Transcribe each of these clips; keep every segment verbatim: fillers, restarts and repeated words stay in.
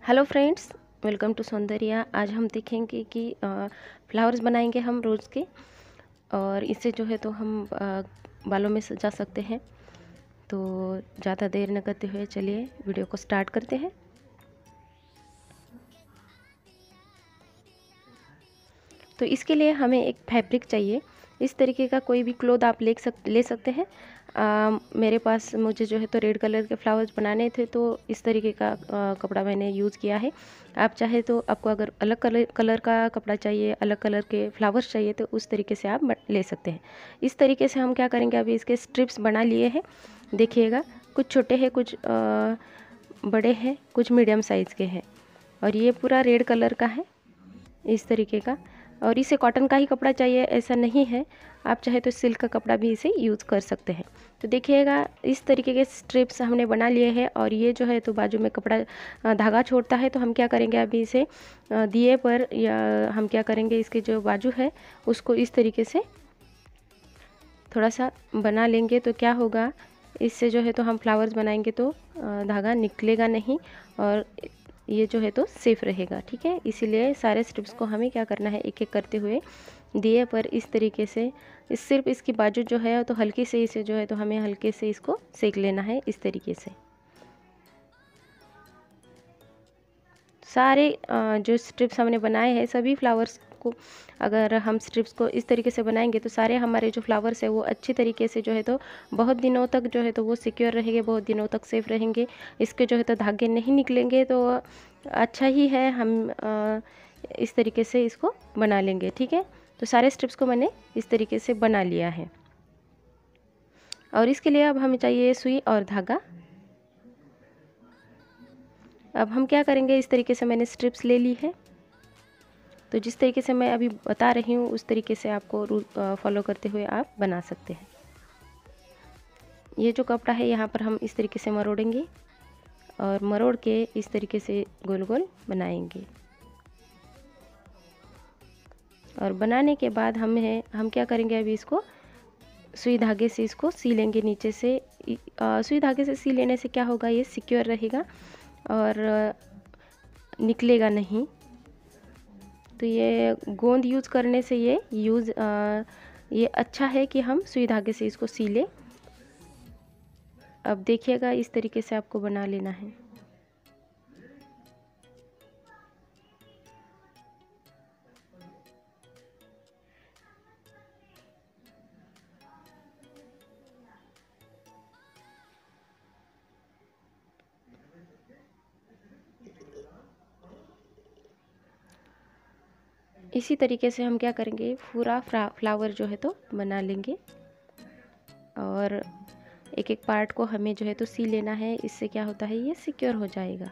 Hello friends, welcome to Saundarya. आज हम देखेंगे कि फ्लावर्स बनाएंगे हम रोज़ के, और इससे जो है तो हम आ, बालों में सजा सकते हैं। तो ज़्यादा देर न करते हुए चलिए वीडियो को स्टार्ट करते हैं। तो इसके लिए हमें एक फैब्रिक चाहिए। इस तरीके का कोई भी क्लोथ आप ले सक ले सकते हैं। आ, मेरे पास मुझे जो है तो रेड कलर के फ्लावर्स बनाने थे, तो इस तरीके का आ, कपड़ा मैंने यूज़ किया है। आप चाहे तो आपको अगर अलग कलर कलर का कपड़ा चाहिए, अलग कलर के फ्लावर्स चाहिए, तो उस तरीके से आप ले सकते हैं। इस तरीके से हम क्या करेंगे, अभी इसके स्ट्रिप्स बना लिए हैं। देखिएगा, कुछ छोटे हैं, कुछ आ, बड़े हैं, कुछ मीडियम साइज़ के हैं, और ये पूरा रेड कलर का है इस तरीके का। और इसे कॉटन का ही कपड़ा चाहिए ऐसा नहीं है, आप चाहे तो सिल्क का कपड़ा भी इसे यूज़ कर सकते हैं। तो देखिएगा, इस तरीके के स्ट्रिप्स हमने बना लिए हैं, और ये जो है तो बाजू में कपड़ा धागा छोड़ता है। तो हम क्या करेंगे, अभी इसे दिए पर, या हम क्या करेंगे, इसके जो बाजू है उसको इस तरीके से थोड़ा सा बना लेंगे। तो क्या होगा, इससे जो है तो हम फ्लावर्स बनाएंगे तो धागा निकलेगा नहीं, और ये जो है तो सेफ रहेगा। ठीक है, इसीलिए सारे स्ट्रिप्स को हमें क्या करना है, एक एक करते हुए दिए पर इस तरीके से, इस सिर्फ इसकी बाजू जो है तो हल्की से इसे जो है तो हमें हल्के से इसको सेक लेना है इस तरीके से। सारे जो स्ट्रिप्स हमने बनाए हैं, सभी फ्लावर्स को अगर हम स्ट्रिप्स को इस तरीके से बनाएंगे तो सारे हमारे जो फ्लावर्स है वो अच्छी तरीके से जो है तो बहुत दिनों तक जो है तो वो सिक्योर रहेंगे, बहुत दिनों तक सेफ रहेंगे। इसके जो है तो धागे नहीं निकलेंगे, तो अच्छा ही है। हम आ, इस तरीके से इसको बना लेंगे। ठीक है, तो सारे स्ट्रिप्स को मैंने इस तरीके से बना लिया है, और इसके लिए अब हमें चाहिए सुई और धागा। अब हम क्या करेंगे, इस तरीके से मैंने स्ट्रिप्स ले ली है। तो जिस तरीके से मैं अभी बता रही हूँ उस तरीके से आपको रूल फॉलो करते हुए आप बना सकते हैं। ये जो कपड़ा है यहाँ पर हम इस तरीके से मरोड़ेंगे, और मरोड़ के इस तरीके से गोल गोल बनाएंगे। और बनाने के बाद हम है हम क्या करेंगे, अभी इसको सुई धागे से इसको सी लेंगे नीचे से। सुई धागे से सी लेने से क्या होगा, ये सिक्योर रहेगा और निकलेगा नहीं। तो ये गोंद यूज़ करने से ये यूज़ ये अच्छा है कि हम सुई धागे से इसको सी लें। अब देखिएगा, इस तरीके से आपको बना लेना है। इसी तरीके से हम क्या करेंगे, पूरा फ्लावर जो है तो बना लेंगे, और एक एक पार्ट को हमें जो है तो सी लेना है। इससे क्या होता है, ये सिक्योर हो जाएगा।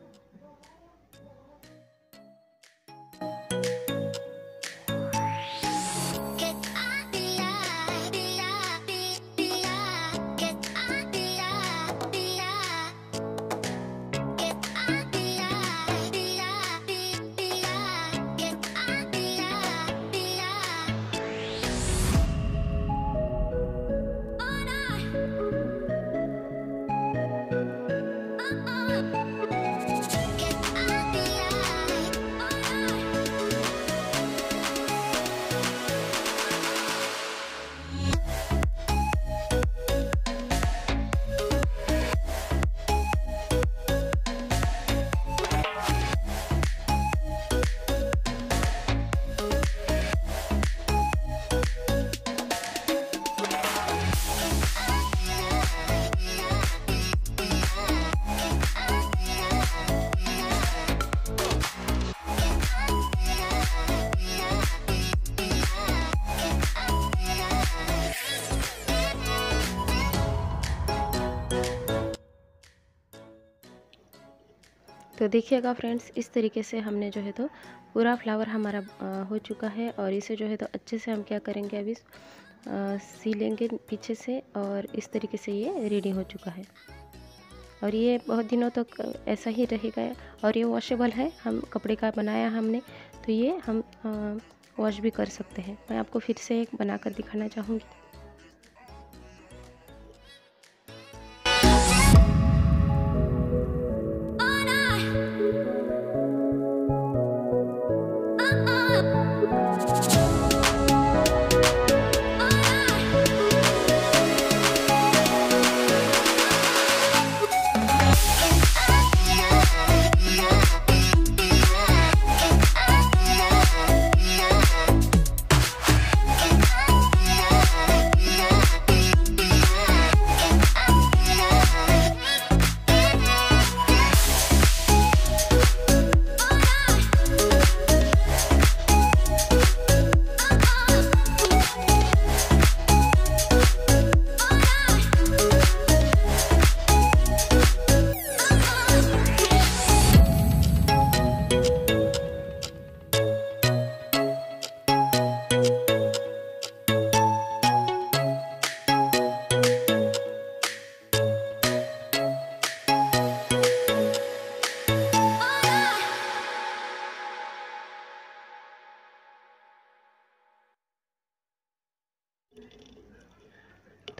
तो देखिएगा फ्रेंड्स, इस तरीके से हमने जो है तो पूरा फ्लावर हमारा आ, हो चुका है, और इसे जो है तो अच्छे से हम क्या करेंगे, अभी आ, सी लेंगे पीछे से, और इस तरीके से ये रेडी हो चुका है। और ये बहुत दिनों तक ऐसा ही रहेगा, और ये वॉशेबल है, हम कपड़े का बनाया हमने, तो ये हम वॉश भी कर सकते हैं। मैं आपको फिर से एक बनाकर दिखाना चाहूँगी।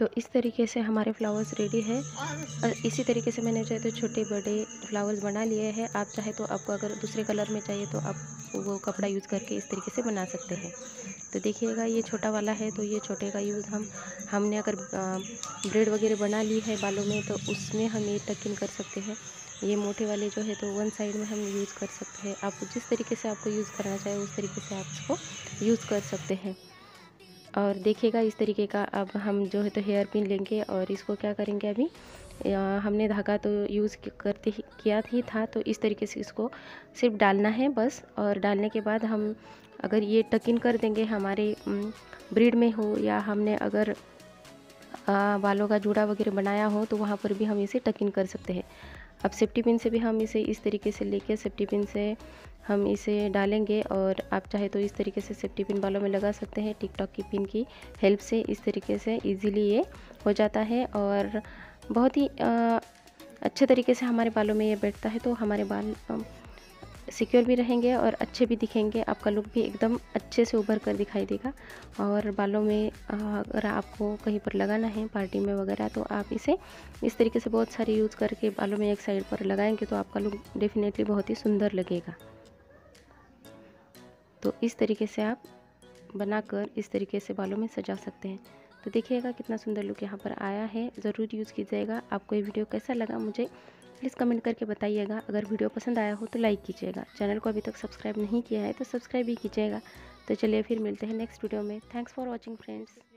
तो इस तरीके से हमारे फ्लावर्स रेडी है और इसी तरीके से मैंने चाहे तो छोटे बड़े फ्लावर्स बना लिए हैं। आप चाहे तो आपको अगर दूसरे कलर में चाहिए तो आप वो कपड़ा यूज़ करके इस तरीके से बना सकते हैं। तो देखिएगा ये छोटा वाला है तो ये छोटे का यूज़ हम हमने अगर ब्रेड वगैरह बना ली है बालों में तो उसमें हम ये टक इन कर सकते हैं। ये मोटे वाले जो है तो वन साइड में हम यूज़ कर सकते हैं। आप जिस तरीके से आपको यूज़ करना चाहे उस तरीके से आप इसको यूज़ कर सकते हैं। और देखिएगा इस तरीके का अब हम जो है तो हेयर पिन लेंगे और इसको क्या करेंगे, अभी हमने धागा तो यूज़ करते ही किया ही था तो इस तरीके से इसको सिर्फ डालना है बस। और डालने के बाद हम अगर ये टक इन कर देंगे हमारे ब्रीड में हो या हमने अगर बालों का जूड़ा वगैरह बनाया हो तो वहाँ पर भी हम इसे टक इन कर सकते हैं। अब सेफ्टी पिन से भी हम इसे इस तरीके से लेके सेफ्टी पिन से हम इसे डालेंगे और आप चाहे तो इस तरीके से सेफ्टी पिन बालों में लगा सकते हैं। टिकटॉक की पिन की हेल्प से इस तरीके से इजीली ये हो जाता है और बहुत ही अच्छे तरीके से हमारे बालों में ये बैठता है तो हमारे बाल सिक्योर भी रहेंगे और अच्छे भी दिखेंगे। आपका लुक भी एकदम अच्छे से उभर कर दिखाई देगा। और बालों में अगर आपको कहीं पर लगाना है पार्टी में वगैरह तो आप इसे इस तरीके से बहुत सारे यूज़ करके बालों में एक साइड पर लगाएंगे तो आपका लुक डेफिनेटली बहुत ही सुंदर लगेगा। तो इस तरीके से आप बनाकर इस तरीके से बालों में सजा सकते हैं। तो देखिएगा कितना सुंदर लुक यहाँ पर आया है। ज़रूर यूज़ कीजिएगा। आपको ये वीडियो कैसा लगा मुझे प्लीज़ कमेंट करके बताइएगा। अगर वीडियो पसंद आया हो तो लाइक कीजिएगा। चैनल को अभी तक सब्सक्राइब नहीं किया है तो सब्सक्राइब भी कीजिएगा। तो चलिए फिर मिलते हैं नेक्स्ट वीडियो में। Thanks for watching friends.